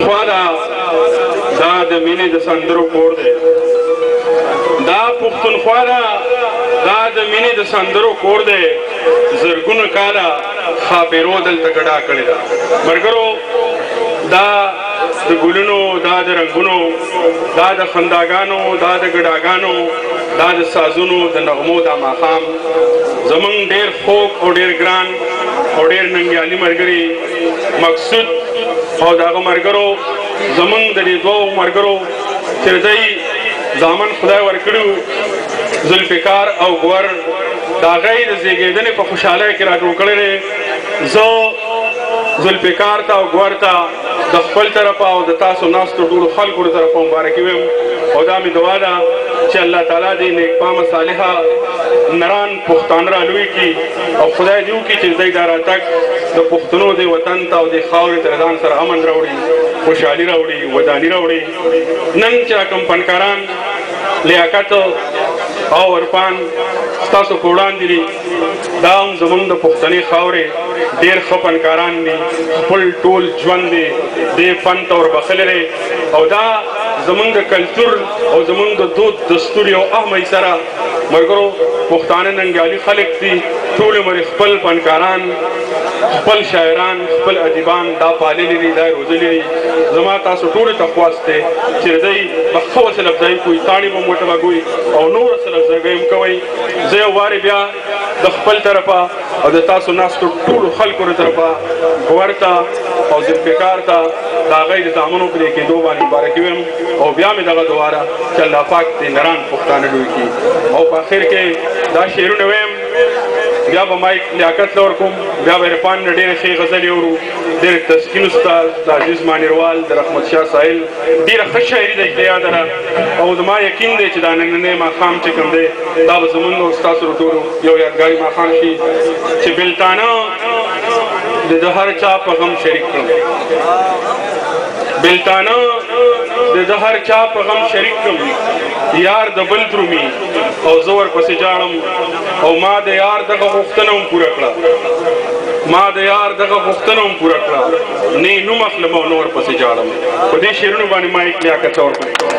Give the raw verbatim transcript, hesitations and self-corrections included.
خواله دا د مینې د سندرو کور دی دا پښتونخوا ده دا د مینې د سندرو کور دی زرګونه کاله ښاپېرو دلته ګډا کړې ده ملګرو دا د ګلونو دا د رنګونو دا د خنداګانو دا د ګډاګانو دا د سازونو د نغمو دا ماښام زمونږ ډېر خوږ او ډېر ګران او ډېر ننګیالي ملګري مقصود او د هغه ملګرو زمونږ د دې دوو ملګرو چې دوی زامن خدای ورکړي ذوالفقار او ګور د هغې د زیږېدنې په خوشحالۍ کې راټول کړی دی زه ذوالفقار ته او ګور ته د خپل طرفه او د تاسو ناستو ټولو خلکو د طرفه مبارکي وایم او دا مې دعا ده چې الله تعالی دې نیکپامه صالحه نران پښتانه را لوی کړي او خدای دې وکړي چې دوی دا راتګ د پښتنو دې وطن ته او دې خاورې ته ځان سره امن راوړي خوشحالي راوړي وداني راوړي نن چې راکم فنکاران لیاقت او عرفان ستاسو په وړاندې دي دا هم زموږ د پښتنې خاورې ډېر ښه فنکاران دي خپل ټول ژوند دی دې فن ته وربخلی دی او دا زموږ د کلتور او زموږ د دود دستور یو اهمه سره ملګرو پښتانه ننګیالي خلک دي ټول عمر خپل فنکاران خپل شاعران خپل ادیبان دا پاللی دي دا روزلی دي زما تاسو ټولو ته خواست دی چې دوی به ښه وسیله افزایي کوي تاڼې به موټه غږوي او نور وسیله افزایي هم کوئ زه یو وارې بیا د خپل طرفه او د تاسو ناستو ټولو خلکو د طرفه ګور ته او ذوالفقار ته د هغوی د زامنو پرې کېدو باندې مبارکي وایم او بیا مې دغه دعا ده چې الله پاک دې نران پښتانه لوی کړي او په اخر کې دا شعرونه وایم بیا به مایک لیاقت له ورکوم بیا به عرفان نه ډېرې ښې غزلې اورو ډېر تسکین استاد د عزیز مانیروال د رحمت شاه ساحل ډېره ښه شاعري ده چې یاده ده او زما یقین دی چې دا نننی ماښام چې کوم دی دا به زمونږ او ستاسو د ټولو یو یادګاري ماښام شي چې بلتانه د هر چا په غم شریک کړم بلتانه د هر چا په غم شریک کړم یار د بل درومي او زه ورپسې جاړم او ما د یار دغه غوښتنه هم پوره کړه ما د یار دغه غوښتنه هم پوره کړه نه نوم اخلم او نه ورپسې جاړم په دې شعرونو باندې ما یې لیاقت ورکړم